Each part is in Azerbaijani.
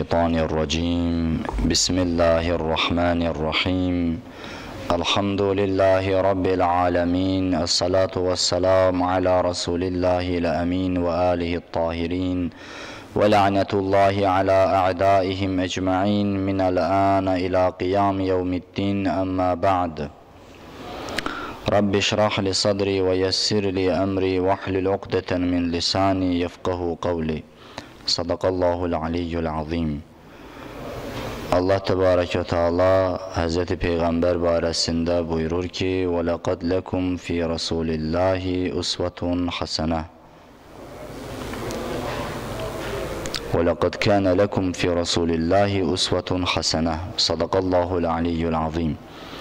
الشيطان الرجيم بسم الله الرحمن الرحيم الحمد لله رب العالمين الصلاة والسلام على رسول الله الأمين وآله الطاهرين ولعنة الله على أعدائهم أجمعين من الآن إلى قيام يوم الدين أما بعد رب اشرح لي صدري ويسر لي أمري واحلل عقدة من لساني يفقه قولي Sadaqallahul aliyyul azim. Allah Tebarek ve Teala Hazreti Peygamber barəsində buyurur ki: وَلَقَدْ لَكُمْ فِي رَسُولِ اللّٰهِ أُسْوَةٌ حَسَنَةٌ وَلَقَدْ كَانَ لَكُمْ فِي رَسُولِ اللّٰهِ أُسْوَةٌ حَسَنَةٌ Sadaqallahul aliyyul azim.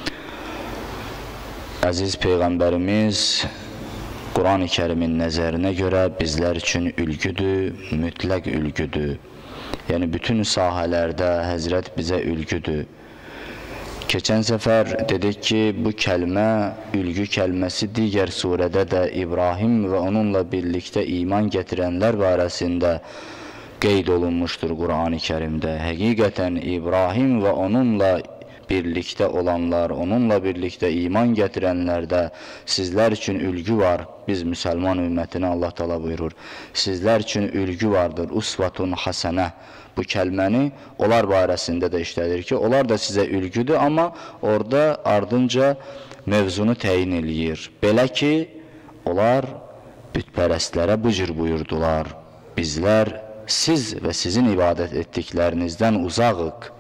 Əziz Peyğəmbərimiz Quran-ı Kərimin nəzərinə görə bizlər üçün ülgüdür, mütləq ülgüdür. Yəni, bütün sahələrdə Həzrət bizə ülgüdür. Keçən səfər dedik ki, bu kəlmə, ülgü kəlməsi digər surədə də İbrahim və onunla birlikdə iman gətirənlər barəsində qeyd olunmuşdur Quran-ı Kərimdə. Həqiqətən İbrahim və onunla birlikdə olanlar, onunla birlikdə iman gətirənlərdə sizlər üçün ülgü var. Biz müsəlman ümmətinə Allah Teala buyurur, sizlər üçün ülgü vardır, usvatun hasenə. Bu kəlməni onlar barəsində də işlədir ki, onlar da sizə ülgüdür, amma orada ardınca mövzunu təyin eləyir. Belə ki, onlar bütpərəstlərə bu cür buyurdular, bizlər siz və sizin ibadət etdiklərinizdən uzağıq.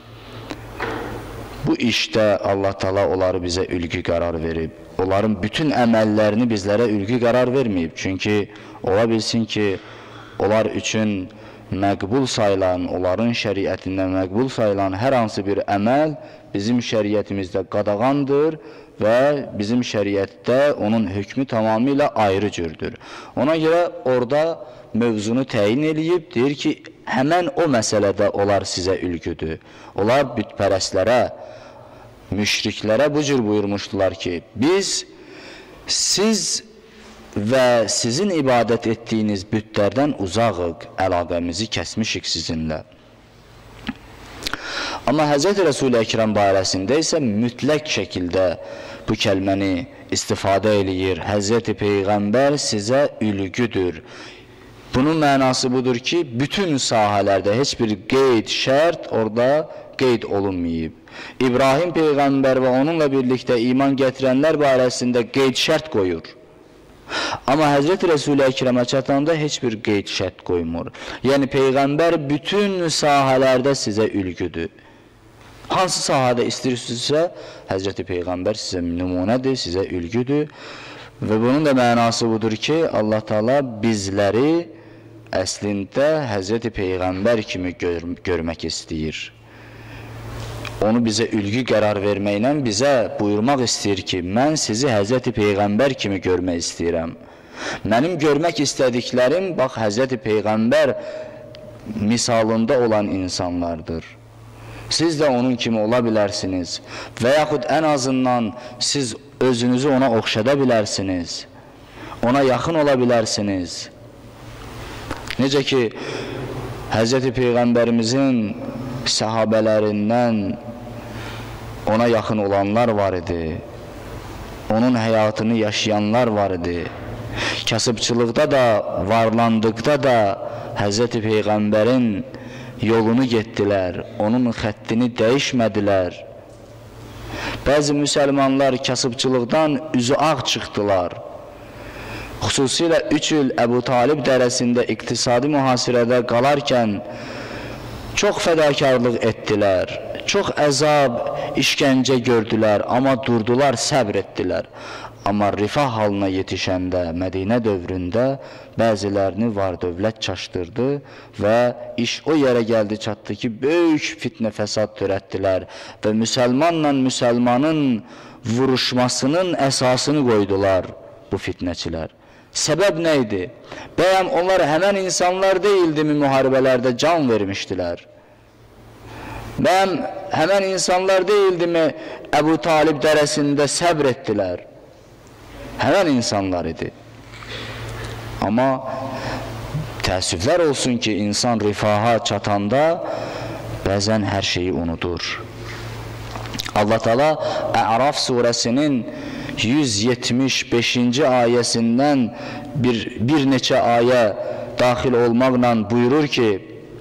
Bu işdə Allah Teala onları bizə ülgü qərar verib. Onların bütün əməllərini bizlərə ülgü qərar verməyib. Çünki ola bilsin ki, onlar üçün məqbul sayılan, onların şəriətində məqbul sayılan hər hansı bir əməl bizim şəriətimizdə qadağandır və bizim şəriətdə onun hökmü tamamilə ayrı cürdür. Ona görə orada mövzunu təyin eləyib, deyir ki, həmən o məsələdə onlar sizə ülgüdür. Onlar bütpərəstlərə, müşriklərə bu cür buyurmuşdular ki, biz siz və sizin ibadət etdiyiniz bütlərdən uzağıq, əlaqəmizi kəsmişik sizinlə. Amma Hz. Resul-i Əkrəm barəsində isə mütləq şəkildə bu kəlməni istifadə eləyir. Hz. Peyğəmbər sizə ülgüdür. Bunun mənası budur ki, bütün sahələrdə heç bir qeyd, şərt orada qeyd olunmayıb. İbrahim Peyğəmbər və onunla birlikdə iman gətirənlər barəsində qeyd, şərt qoyur. Amma Həzrət Rəsul-i Əkrəmə çatanda heç bir qeyd, şərt qoymur. Yəni, Peyğəmbər bütün sahələrdə sizə ülgüdür. Hansı sahədə istəyirsinizsə, Həzrəti Peyğəmbər sizə nümunədir, sizə ülgüdür. Və bunun da mənası budur ki, Allah Teala bizləri əslində Həzrəti Peyğəmbər kimi görmək istəyir. Onu bizə ülgü qərar verməklə bizə buyurmaq istəyir ki, mən sizi Həzrəti Peyğəmbər kimi görmək istəyirəm. Mənim görmək istədiklərim, bax, Həzrəti Peyğəmbər misalında olan insanlardır. Siz də onun kimi ola bilərsiniz və yaxud ən azından siz özünüzü ona oxşada bilərsiniz, ona yaxın ola bilərsiniz. Necə ki, Həzrəti Peyğəmbərimizin səhabələrindən ona yaxın olanlar var idi, onun həyatını yaşayanlar var idi. Kasıbçılıqda da, varlandıqda da Həzrəti Peyğəmbərin yolunu getdilər, onun xəttini dəyişmədilər. Bəzi müsəlmanlar kasıbçılıqdan üzü ağ çıxdılar. Xüsusilə 3 il Əbu Talib dərəsində iqtisadi mühasirədə qalarkən çox fədakarlıq etdilər, çox əzab, işgəncə gördülər, amma durdular, səbr etdilər. Amma rifah halına yetişəndə, Mədinə dövründə bəzilərini var dövlət çaşdırdı və iş o yerə gəldi, çatdı ki, böyük fitnə fəsad törətdilər və müsəlmanla müsəlmanın vuruşmasının əsasını qoydular bu fitnəçilər. Səbəb nə idi? Bəyəm onlar həmən insanlar deyildimi müharibələrdə can vermişdilər? Bəyəm həmən insanlar deyildimi Əbu Talib dərəsində səbr etdilər? Həmən insanlar idi. Amma Təəssüflər olsun ki, insan rifaha çatanda bəzən hər şeyi unudur. Allah Teala A'raf surəsinin 175-ci ayəsindən bir neçə ayə daxil olmaqla buyurur ki,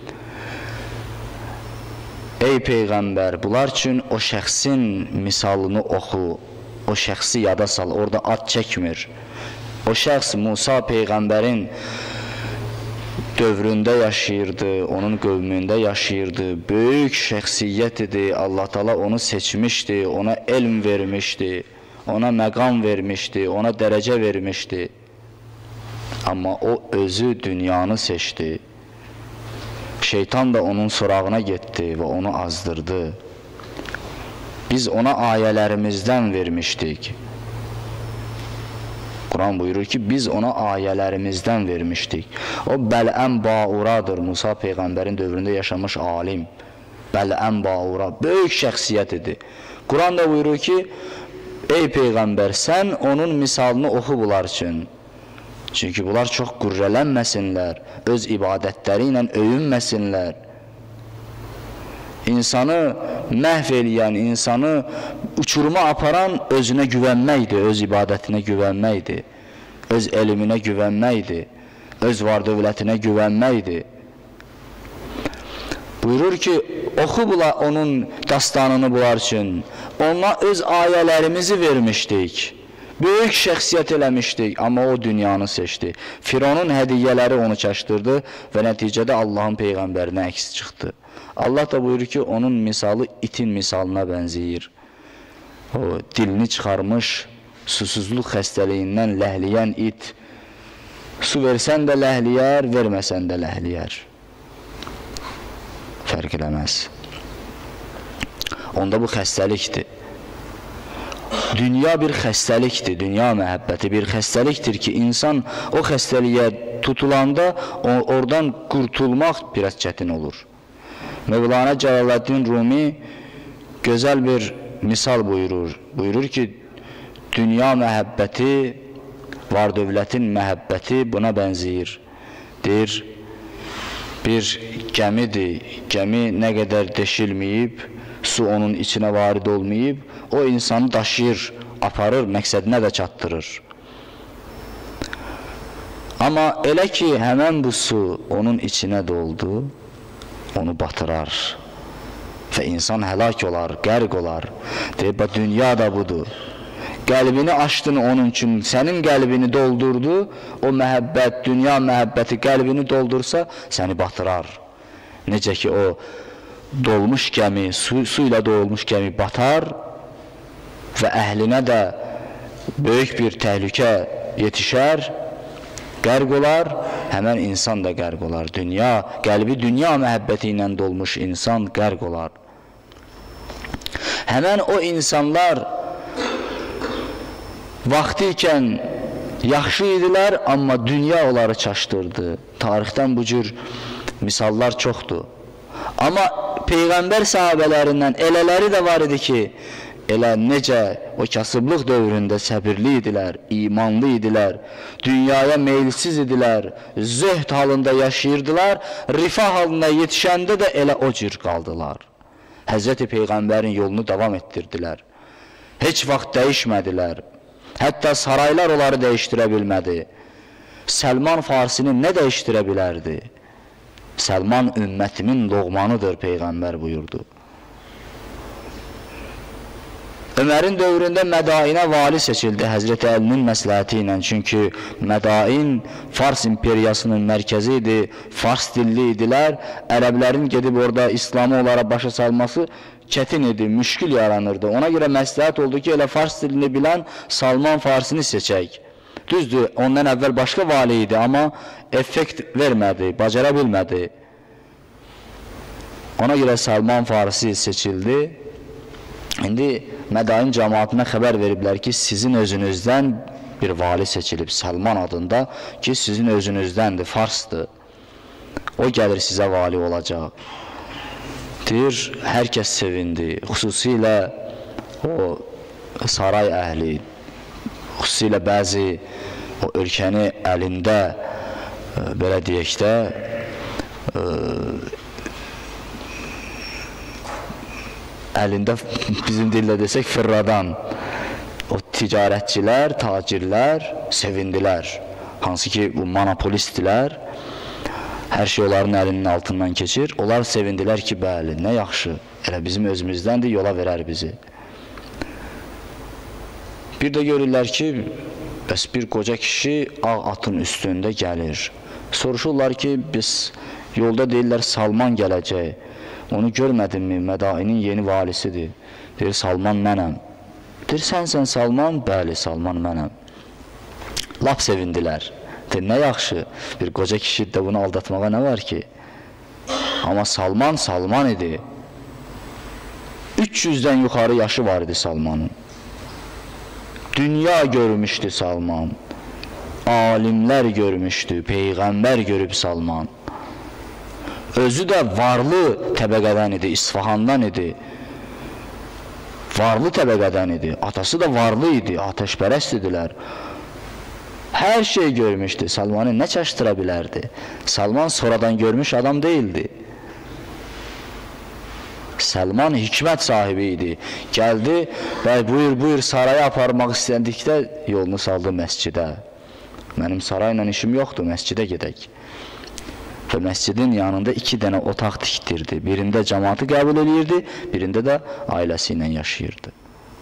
ey Peyğəmbər, bunlar üçün o şəxsin misalını oxu, o şəxsi yada sal, orada ad çəkmir. O şəxs Musa Peyğəmbərin dövründə yaşayırdı, onun qövmündə yaşayırdı, böyük şəxsiyyət idi, Allah Teala onu seçmişdi, ona elm vermişdi, ona məqam vermişdi, ona dərəcə vermişdi. Amma o özü dünyanı seçdi. Şeytan da onun sorağına getdi və onu azdırdı. Biz ona ayələrimizdən vermişdik. Quran buyurur ki, biz ona ayələrimizdən vermişdik. O Bələm Bauradır, Musa Peyğəmbərin dövründə yaşamış alim. Bələm Baura, böyük şəxsiyyət idi. Quran da buyurur ki, ey Peyğəmbər, sən onun misalını oxu bunlar üçün. Çünki bunlar çox qürrələnməsinlər, öz ibadətləri ilə öyünməsinlər. İnsanı məhv eləyən, insanı uçuruma aparan özünə güvənməkdir, öz ibadətinə güvənməkdir, öz elminə güvənməkdir, öz var dövlətinə güvənməkdir. Buyurur ki, oxu onun dastanını bunlar üçün, ona öz ayələrimizi vermişdik. Böyük şəxsiyyət eləmişdik, amma o dünyanı seçdi. Fironun hədiyyələri onu çaşdırdı və nəticədə Allahın Peyğəmbərinə əks çıxdı. Allah da buyurur ki, onun misalı itin misalına bənzəyir. O dilini çıxarmış, susuzluq xəstəliyindən ləhliyən it. Su versən də ləhliyər, verməsən də ləhliyər. Fərq eləməz. Onda bu xəstəlikdir. Dünya bir xəstəlikdir, dünya məhəbbəti bir xəstəlikdir ki, insan o xəstəliyə tutulanda oradan qurtulmaq biraz çətin olur. Mevlana Cəlaləddin Rumi gözəl bir misal buyurur. Buyurur ki, dünya məhəbbəti, var dövlətin məhəbbəti buna bənzəyir. Deyir, bir gəmidir, gəmi nə qədər deşilməyib, su onun içinə varid olmayıb, o insanı daşıyır, aparır, məqsədinə də çatdırır. Amma elə ki, həmən bu su onun içinə doldu, onu batırar və insan həlak olar, qərq olar. Deyib, dünya da budur. Qəlbini açdın onun üçün, sənin qəlbini doldurdu, o məhəbbət, dünya məhəbbəti qəlbini doldursa, səni batırar. Necə ki, o dolmuş gəmi, su ilə dolmuş gəmi batar və əhlinə də böyük bir təhlükə yetişər, qərq olar, həmən insan da qərq olar. Qəlbi dünya məhəbbəti ilə dolmuş insan qərq olar. Həmən o insanlar vaxtı ikən yaxşı idilər, amma dünya onları çaşdırdı. Tarixdən bu cür misallar çoxdur. Amma Peyğəmbər sahabələrindən elələri də var idi ki, elə necə o kasıblıq dövründə səbirli idilər, imanlı idilər, dünyaya meylsiz idilər, zöhd halında yaşayırdılar, rifah halında yetişəndə də elə o cür qaldılar. Həzrəti Peyğəmbərin yolunu davam etdirdilər. Heç vaxt dəyişmədilər. Hətta saraylar onları dəyişdirə bilmədi. Səlman Farsini nə dəyişdirə bilərdi? Səlman ümmətimin loğmanıdır, Peyğəmbər buyurdu. Ömərin dövründə Mədainə vali seçildi Həzrəti Əlinin məsləhəti ilə. Çünki Mədain Fars imperiyasının mərkəzi idi, Fars dilli idilər. Ərəblərin gedib orada İslamı onlara başa salması çətin idi, müşkül yaranırdı. Ona görə məsləhət oldu ki, elə Fars dilini bilən Salman Farsini seçək. Düzdür, ondan əvvəl başqa vali idi, amma effekt vermədi, bacara bilmədi. Ona görə Salman Farsi seçildi. İndi Mədain cəmaatına xəbər veriblər ki, sizin özünüzdən bir vali seçilib, Salman adında ki, sizin özünüzdəndir, Farsdır. O gəlir sizə vali olacaq. Deyir, hər kəs sevindi, xüsusilə o saray əhli, xüsusilə bəzi o ölkəni əlində belə deyək də, əlində bizim dillə desək fırradan o ticarətçilər, tacirlər sevindilər. Hansı ki bu monopolistlər, hər şey onların əlinin altından keçir. Onlar sevindilər ki, bəli, nə yaxşı, elə bizim özümüzdəndir, yola verər bizi. Bir də görürlər ki, bəs bir qoca kişi ağ atın üstündə gəlir. Soruşurlar ki, biz yolda deyirlər Salman gələcək. Onu görmədinmi? Mədainin yeni valisidir. Deyir, Salman mənəm. Deyir, sənsən Salman? Bəli, Salman mənəm. Lap sevindilər. Deyir, nə yaxşı, bir qoca kişi də bunu aldatmağa nə var ki? Amma Salman, Salman idi. 300-dən yuxarı yaşı var idi Salmanın. Dünya görmüşdü Salman. Alimlər görmüşdü, Peyğəmbər görüb Salman. Özü də varlı təbəqədən idi, İsfahandan idi. Varlı təbəqədən idi. Atası da varlı idi, ateşpərəst idilər. Hər şey görmüşdü. Salmanı nə çaşdıra bilərdi? Salman sonradan görmüş adam değildi. Salman hikmət sahibi idi. Gəldi və buyur saraya aparmaq istədikdə yolunu saldı məscidə. Mənim sarayla işim yoxdur, məscidə gedək. Və məscidin yanında 2 dənə otaq tikdirdi. Birində cəmaatı qəbul edirdi, birində də ailəsi ilə yaşayırdı.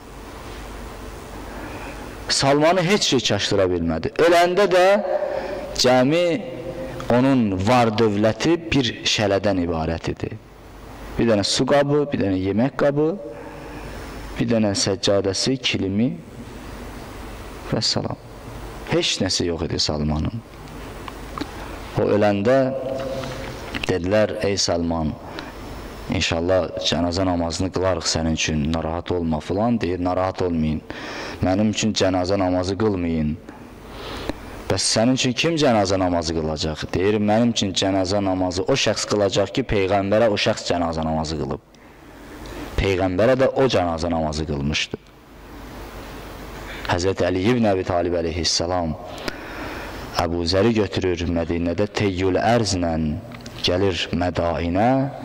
Salmanı heç şey çaşdıra bilmədi. Öləndə də cəmi onun var dövləti bir şələdən ibarət idi. Bir dənə su qabı, bir dənə yemək qabı, bir dənə səccadəsi, kilimi və salam. Heç nəsi yox idi Salmanın. O öləndə dedilər, ey Salman, inşallah cənazə namazını qılarıq sənin üçün, narahat olma filan. Deyir, narahat olmayın, mənim üçün cənazə namazı qılmayın. Bəs sənin üçün kim cənazə namazı qılacaq? Deyir, mənim üçün cənazə namazı o şəxs qılacaq ki, Peyğəmbərə o şəxs cənazə namazı qılıb. Peyğəmbərə də o cənazə namazı qılmışdı. Həzrət Əli ibn Əbi Talib əleyhissalam Əbu Zəri götürür Mədinədə teyyül ərzlə gəlir Mədainə.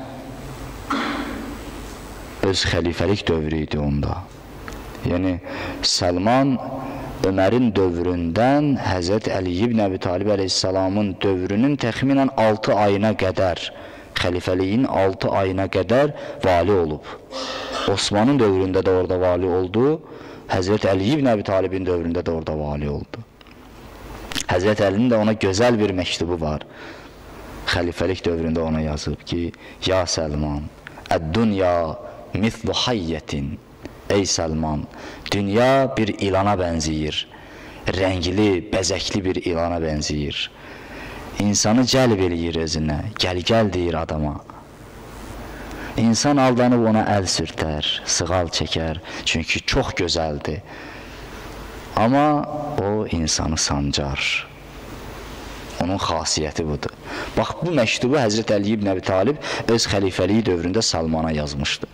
Öz xəlifəlik dövrü idi onda. Yəni Salman Ömərin dövründən Həzrət Əli ibn Əbi Talib əleyhissalamın dövrünün təxminən 6 ayına qədər, xəlifəliyin 6 ayına qədər vali olub. Osmanın dövründə də orada vali oldu. Həzrət Əli ibn Əbi Talibin dövründə də orada vali oldu. Həzrət Əlinin də ona gözəl bir məktubu var. Xəlifəlik dövründə ona yazıb ki, ya Salman, əd-dünya mithlu hayyətin. Ey Salman, dünya bir ilana bənziyir. Rəngli, bəzəkli bir ilana bənziyir. İnsanı cəlb eləyir özünə, gəl deyir adama. İnsan aldanıb ona əl sürtər, sığal çəkər, çünki çox gözəldir. Amma o insanı sancar. Onun xasiyyəti budur. Bax, bu məktubu Həzrət Əli ibn Əbi Talib öz xəlifəliyi dövründə Salmana yazmışdı.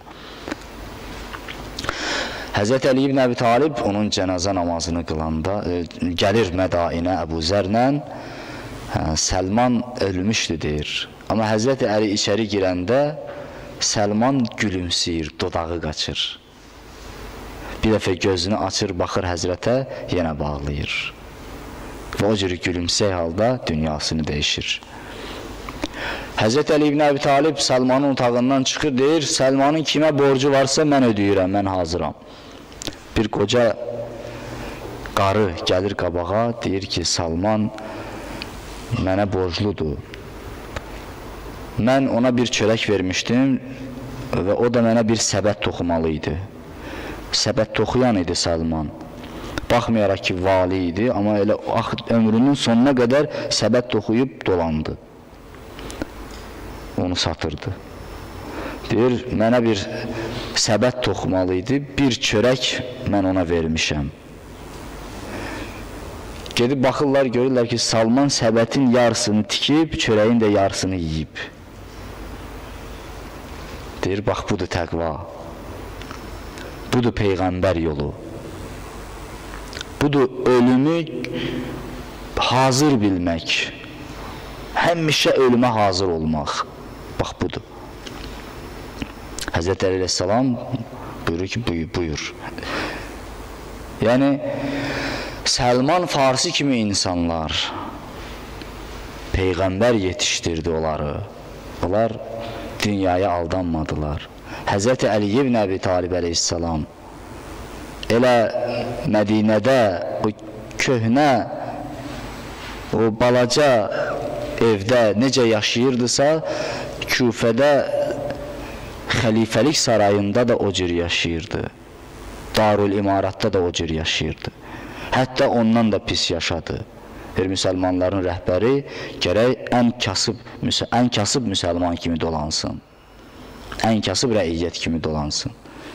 Həzrət Əli ibn Əbi Talib onun cənazə namazını qılanda gəlir Mədainə Əbu Zərlə, Salman ölmüşdü deyir. Amma Həzrət Əli içəri girəndə Salman gülümsəyir, dodağı qaçır. Bir dəfə gözünü açır, baxır Həzrətə, yenə bağlayır. Və o cür gülümsək halda dünyasını dəyişir. Həzrət Əli ibn Əbi Talib Salmanın otağından çıxır, deyir, Salmanın kimə borcu varsa mən ödəyirəm, mən hazıram. Bir qoca qarı gəlir qabağa, deyir ki, Salman mənə borcludur. Mən ona bir çörək vermişdim və o da mənə bir səbət toxumalı idi. Səbət toxuyan idi Salman. Baxmayaraq ki, vali idi, amma elə ömrünün sonuna qədər səbət toxuyub dolandı. Onu satırdı. Deyir, mənə bir səbət toxumalı idi, bir çörək mən ona vermişəm. Gedib baxırlar, görürlər ki, Salman səbətin yarısını tikib, çörəyin də yarısını yiyib. Deyir, bax, budur təqva. Budur Peyğəmbər yolu. Budur ölümü hazır bilmək. Həmişə ölümə hazır olmaq. Bax, budur. Həzrət Əli əleyhissalam buyurur ki, buyur. Yəni, Səlman Farsi kimi insanlar Peyğəmbər yetişdirdi onları. Onlar dünyaya aldanmadılar. Həzrət Əli ibn Əbi Talib əleyhissalam elə Mədinədə o köhnə, o balaca evdə necə yaşayırdısa, Küfədə xəlifəlik sarayında da o cür yaşayırdı. Darül İmaratda da o cür yaşayırdı. Hətta ondan da pis yaşadı. Bir müsəlmanların rəhbəri gərək ən kasıb müsəlman kimi dolansın. Ən kasıb rəiyyət kimi dolansın.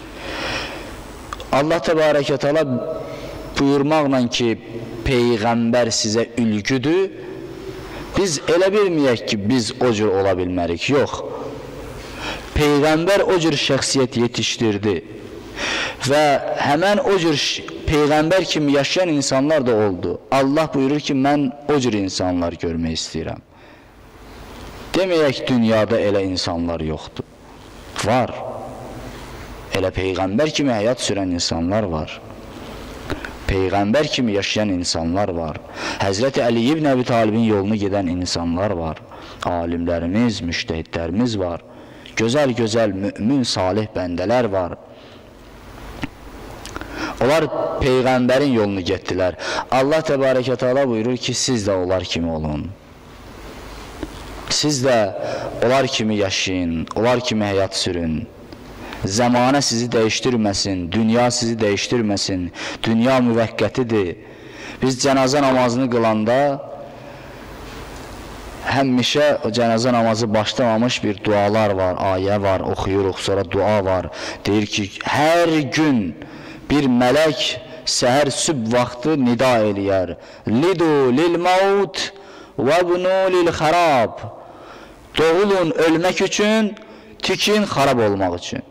Allah təbarəkə təala buyurmaqla ki, Peyğəmbər sizə ülgüdür, biz elə bilməyək ki, biz o cür ola bilmərik. Yox. Peyğəmbər o cür şəxsiyyət yetişdirdi və həmən o cür Peyğəmbər kimi yaşayan insanlar da oldu. Allah buyurur ki, mən o cür insanlar görmək istəyirəm. Deməyək, dünyada elə insanlar yoxdur. Var. Elə Peyğəmbər kimi həyat sürən insanlar var. Peyğəmbər kimi yaşayan insanlar var. Həzrəti Əli ibn Əbi Talibin yolunu gedən insanlar var. Alimlərimiz, müştəhidlərimiz var. Gözəl-gözəl, mümin, salih bəndələr var. Onlar Peyğəmbərin yolunu getdilər. Allah təbarəkə təala buyurur ki, siz də onlar kimi olun. Siz də onlar kimi yaşayın, onlar kimi həyat sürün. Zamanə sizi dəyişdirməsin, dünya sizi dəyişdirməsin, dünya müvəqqətidir. Biz cənazə namazını qılanda həmişə o cənazə namazı başlamamış bir dualar var, ayə var, oxuyuruq, sonra dua var. Deyir ki, hər gün bir mələk səhər sübh vaxtı nida eləyər. Lidu lil maut və bunu lil xarab. Doğulun ölmək üçün, tikin xarab olmaq üçün.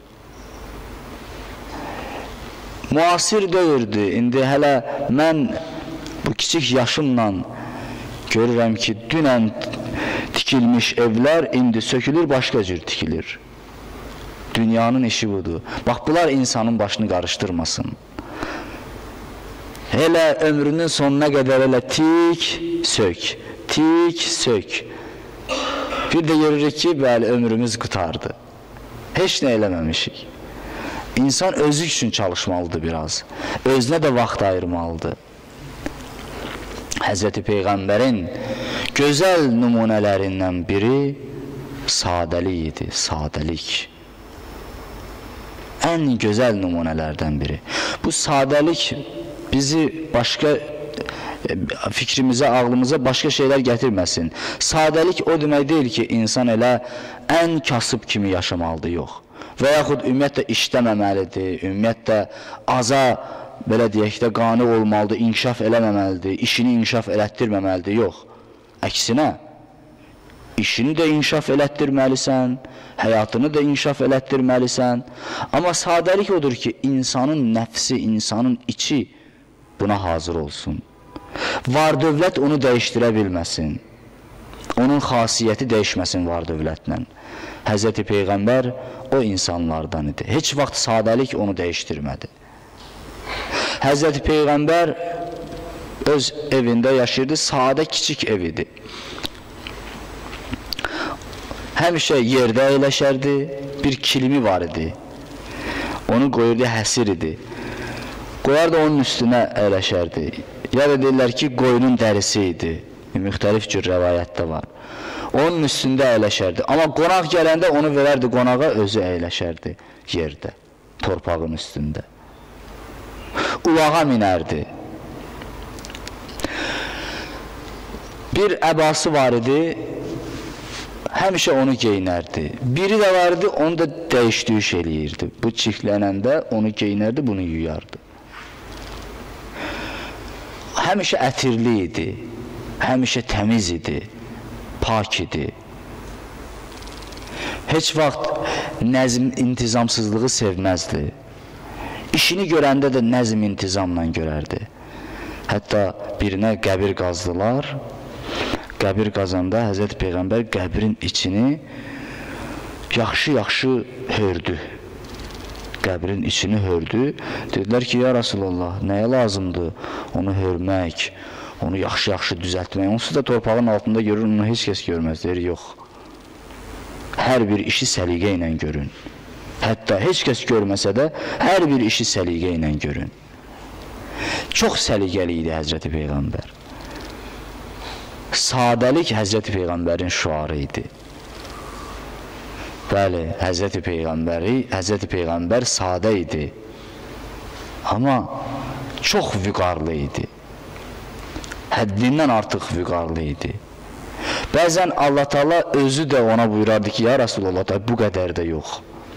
Müasir dövrdür. İndi hələ mən bu kiçik yaşımla görürəm ki, dünən tikilmiş evlər indi sökülür, başqa cür tikilir. Dünyanın işi budur. Bax, bunlar insanın başını qarışdırmasın. Elə ömrünün sonuna qədər elə tik, sök, tik, sök. Bir də görürük ki, bəli, ömrümüz qutardı. Heç nə eləməmişik. İnsan özü üçün çalışmalıdır biraz. Özünə də vaxt ayırmalıdır. Həzrəti Peyğəmbərin gözəl nümunələrindən biri sadəlik idi, sadəlik. Ən gözəl nümunələrdən biri. Bu sadəlik bizi başqa fikrimizə, ağlımıza başqa şeylər gətirməsin. Sadəlik o demək deyil ki, insan elə ən kasıb kimi yaşamalıdır, yox. Və yaxud ümumiyyətlə işləməməlidir, ümumiyyətlə aza, belə deyək də, qane olmalıdır, inkişaf eləməməlidir, işini inkişaf elətdirməməlidir, yox. Əksinə, işini də inkişaf elətdirməlisən, həyatını da inkişaf elətdirməlisən. Amma sadəlik odur ki, insanın nəfsi, insanın içi buna hazır olsun. Var dövlət onu dəyişdirə bilməsin. Onun xasiyyəti dəyişməsin var dövlətlə. Həzrəti Peyğəmbər o insanlardan idi. Heç vaxt sadəlik onu dəyişdirmədi. Həzrəti Peyğəmbər öz evində yaşayırdı, sadə kiçik ev idi. Həmişə yerdə əyləşərdi, bir kilimi var idi. Onu qoyurdu, həsir idi. Qoyardı onun üstünə əyləşərdi. Ya da deyirlər ki, qoyunun dərisi idi. Müxtəlif cür rəvayətdə var. Onun üstündə əyləşərdi. Amma qonaq gələndə onu verərdi qonağa, özü əyləşərdi yerdə, torpağın üstündə. Ulağa minərdi. Bir əbası var idi, həmişə onu geyinərdi. Biri də vardı, onu da dəyiş-düyüş eləyirdi. Bu çirklənəndə onu geyinərdi, bunu yuyardı. Həmişə ətirli idi, həmişə təmiz idi, pak idi. Heç vaxt nəzm, intizamsızlığı sevməzdi. İşini görəndə də nəzm, intizamla görərdi. Hətta birinə qəbir qazdılar. qəbir qazanda Həzrəti Peyğəmbər qəbrin içini yaxşı-yaxşı hördü. Qəbrin içini hördü. Dedilər ki, ya Rasulullah, nəyə lazımdır onu hörmək, onu yaxşı-yaxşı düzəltmək? Onsuz da torpağın altında görür, onu heç kəs görməz. Deyir, yox. Hər bir işi səliqə ilə görün. Hətta heç kəs görməsə də, hər bir işi səliqə ilə görün. Çox səliqəli idi Həzrəti Peyğəmbər. Sadəlik Həzrəti Peyğəmbərin şüarı idi. Bəli, Həzrəti Peyğəmbər sadə idi. Amma çox vüqarlı idi. Həddindən artıq vüqarlı idi. Bəzən Allah Teala özü də ona buyurardı ki, ya Rasulullah, bu qədər də yox.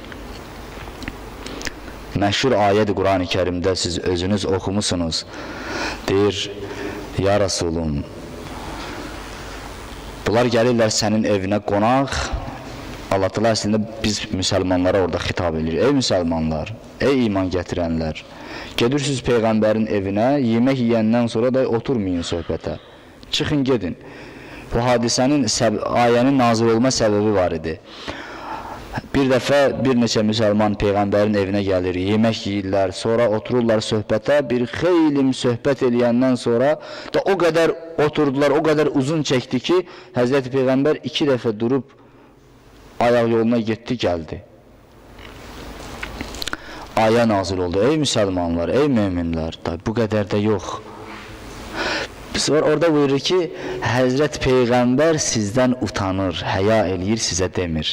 Məşhur ayədir Quran-ı Kərimdə, siz özünüz oxumusunuz. Deyir, ya Rasulum, bunlar gəlirlər sənin evinə qonaq. Allah Teala əslində biz müsəlmanlara orada xitab edir. Ey müsəlmanlar, ey iman gətirənlər, gedirsiniz Peyğəmbərin evinə, yemək yeyəndən sonra da oturmayın söhbətə. Çıxın, gedin. Bu hadisənin, ayənin nazil olma səbəbi var idi. Bir dəfə bir neçə müsəlman Peyğəmbərin evinə gəlir, yemək yeyirlər, sonra otururlar söhbətə, bir xeyli söhbət eləyəndən sonra da o qədər oturdular, o qədər uzun çəkdi ki, Həzrəti Peyğəmbər 2 dəfə durub ayaq yoluna getdi, gəldi. Ayə nazil oldu, ey müsəlmanlar, ey möminlər, bu qədər də yox. Sonra orada buyurur ki, Həzrət Peyğəmbər sizdən utanır, həya eləyir, sizə demir.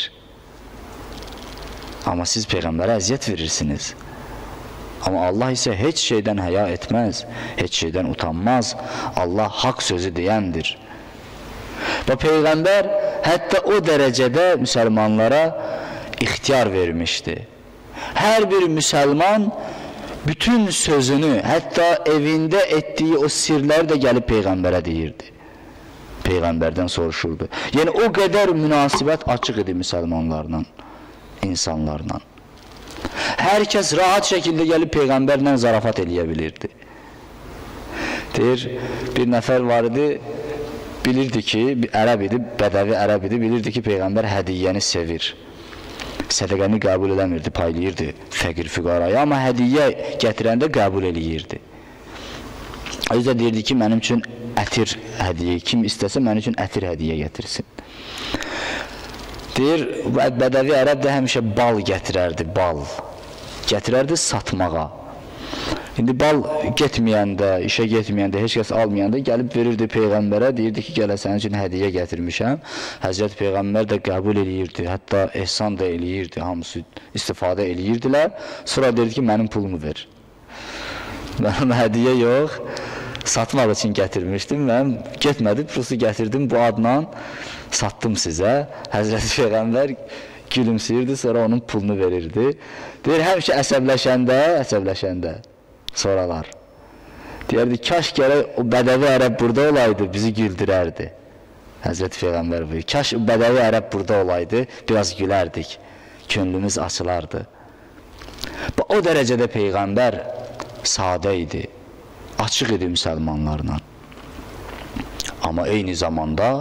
Amma siz Peyğəmbərə əziyyət verirsiniz. Amma Allah isə heç şeydən həya etməz, heç şeydən utanmaz. Allah haqq sözü deyəndir. Və Peyğəmbər hətta o dərəcədə müsəlmanlara ixtiyar vermişdi. Hər bir müsəlman bütün sözünü, hətta evində etdiyi o sirləri də gəlib Peyğəmbərə deyirdi. Peyğəmbərdən soruşurdu. Yəni o qədər münasibət açıq idi müsəlmanlarla, insanlarla. Hər kəs rahat şəkildə gəlib Peyğəmbərlə zarafat eləyə bilirdi. Deyir, bir nəfər var idi, bilirdi ki, ərəb idi, bədəvi ərəb idi, bilirdi ki, Peyğəmbər hədiyyəni sevir. Sədəqəni qəbul eləmirdi, paylayırdı fəqir füqaraya, amma hədiyyə gətirəndə qəbul eləyirdi. O yüzden deyirdi ki, mənim üçün ətir hədiyyə, kim istəsə mənim üçün ətir hədiyyə gətirsin. Deyir, bədəvi ərəb də həmişə bal gətirərdi, bal. Gətirərdi satmağa. İndi bal getməyəndə, işə getməyəndə, heç kəs almayanda gəlib verirdi Peyğəmbərə, deyirdi ki, gələ sənin üçün hədiyyə gətirmişəm. Həzrət Peyğəmbər də qəbul eləyirdi, hətta ehsan da eləyirdi, hamısı istifadə eləyirdilər. Sonra deyirdi ki, mənim pulumu ver. Mənim hədiyyə yox, satmaq üçün gətirmişdim, mən getmədim, pulusu gətirdim, bu adla satdım sizə. Həzrət Peyğəmbər gülümsəyirdi, sonra onun pulunu verirdi. Deyir, həmişə əsəbləşəndə, sonralar. Deyərdi, kaş gərək o bədəvi ərəb burada olaydı, bizi güldürərdi. Həzrəti Peyğəmbər buyur, kaş o bədəvi ərəb burada olaydı, biraz gülərdik, könlümüz açılardı. O dərəcədə Peyğəmbər sadə idi, açıq idi müsəlmanlarla. Amma eyni zamanda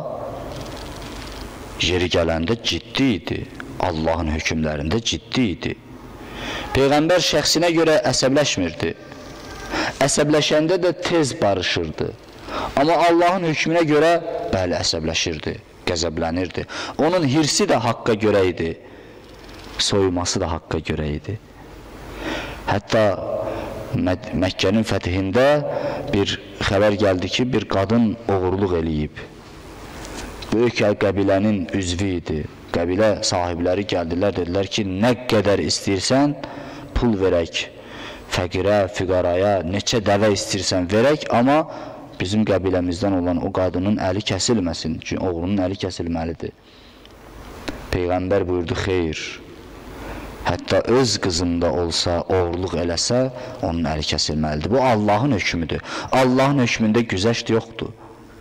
yeri gələndə ciddi idi, Allahın hökmlərində ciddi idi. Peyğəmbər şəxsinə görə əsəbləşmirdi. Əsəbləşəndə də tez barışırdı. Amma Allahın hökmünə görə bəli əsəbləşirdi, qəzəblənirdi. Onun hirsi də haqqa görə idi, soyuması da haqqa görə idi. Hətta Məkkənin fəthində bir xəbər gəldi ki, bir qadın oğurluq eləyib. Böyük qəbilənin üzvü idi. Qəbilə sahibləri gəldilər, dedilər ki, nə qədər istəyirsən, pul verək. Fəqirə, füqaraya, neçə dəvə istəyirsən verək, amma bizim qəbiləmizdən olan o qadının əli kəsilməsin. Çünki oğlunun əli kəsilməlidir. Peyğəmbər buyurdu, xeyr. Hətta öz qızında olsa, oğurluq eləsə, onun əli kəsilməlidir. Bu Allahın hökmüdür. Allahın hökmündə güzəşt yoxdur.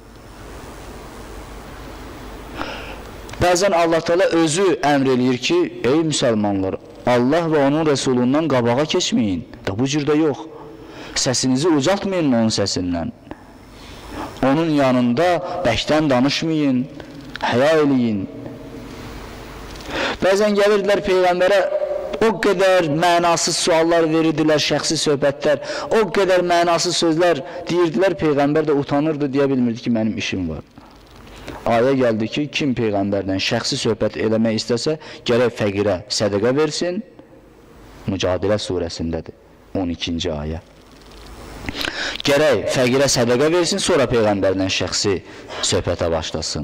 Bəzən Allah Teala özü əmr eləyir ki, ey müsəlmanlar, Allah və onun Rəsulundan qabağa keçməyin. Da bu cürdə yox. Səsinizi ucaltmayın onun səsindən. Onun yanında bəkdən danışmayın, həya eləyin. Bəzən gəlirdilər Peyğəmbərə, o qədər mənasız suallar verirdilər, şəxsi söhbətlər, o qədər mənasız sözlər deyirdilər, Peyğəmbər də utanırdı, deyə bilmirdi ki, mənim işim var. Ayə gəldi ki, kim Peyğəmbərlə şəxsi söhbət eləmək istəsə, gərək fəqirə sədəqə versin, Mücadilə surəsindədir, 12-ci ayə. Gərək fəqirə sədəqə versin, sonra Peyğəmbərlə şəxsi söhbətə başlasın.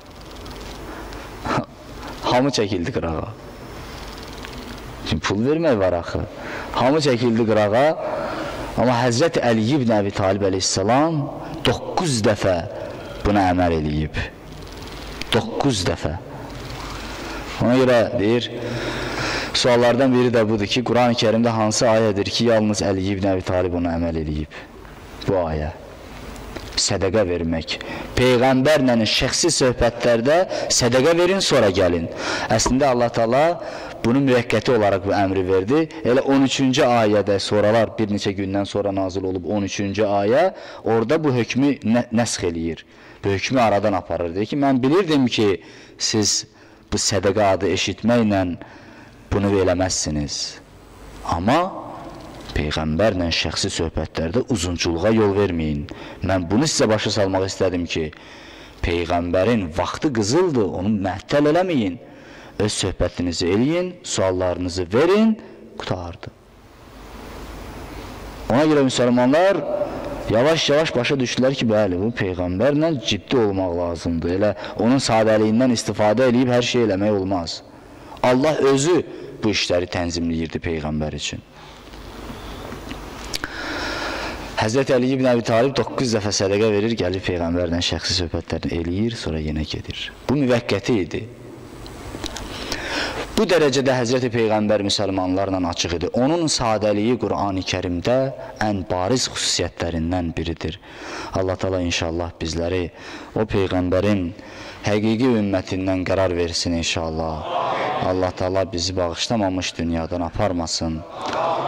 Hamı çəkildi qırağa. Şimdi pul vermək var axı. Hamı çəkildi qırağa. Amma Həzrəti Əli ibn Əbi Talib əleyhissalam 9 dəfə buna əməl eləyib. 9 dəfə. Ona görə deyir, suallardan biri də budur ki, Quran-ı Kərimdə hansı ayədir ki, yalnız Əli ibn Əbi Talib ona əməl eləyib? Bu ayə. Sədəqə vermək. Peyğəmbərlə şəxsi söhbətlərdə sədəqə verin, sonra gəlin. Əslində Allah Taala bunu müvəqqəti olaraq bu əmri verdi. Elə 13-cü ayədə, sonralar bir neçə gündən sonra nazil olub 13-cü ayə, orada bu hökmü nəsx eləyir. Bu hökmü aradan aparır. Deyir ki, mən bilirdim ki, siz bu sədəqə adı eşitməklə bunu eləməzsiniz. Amma Peyğəmbərlə şəxsi söhbətlərdə uzunçuluğa yol verməyin. Mən bunu sizə başa salmaq istədim ki, Peyğəmbərin vaxtı qızıldır, onu məhtəl eləməyin. Öz söhbətinizi eləyin, suallarınızı verin, qutardı. Ona görə müsəlmanlar yavaş-yavaş başa düşdülər ki, bəli, bu Peyğəmbərlə ciddi olmaq lazımdır. Elə onun sadəliyindən istifadə edib hər şey eləmək olmaz. Allah özü bu işləri tənzimləyirdi Peyğəmbər üçün. Həzrəti Əli ibn Əbi Talib 9 dəfə sədəqə verir, gəlir Peyğəmbərlə şəxsi söhbətlərini eləyir, sonra yenə gedir. Bu müvəqqəti idi. Bu dərəcədə Həzrəti Peyğəmbər müsəlmanlarla açıq idi. Onun sadəliyi Qur'an-ı Kərimdə ən bariz xüsusiyyətlərindən biridir. Allah Taala inşallah bizləri o Peyğəmbərin həqiqi ümmətindən qərar versin inşallah. Allah Taala bizi bağışlamamış dünyadan aparmasın.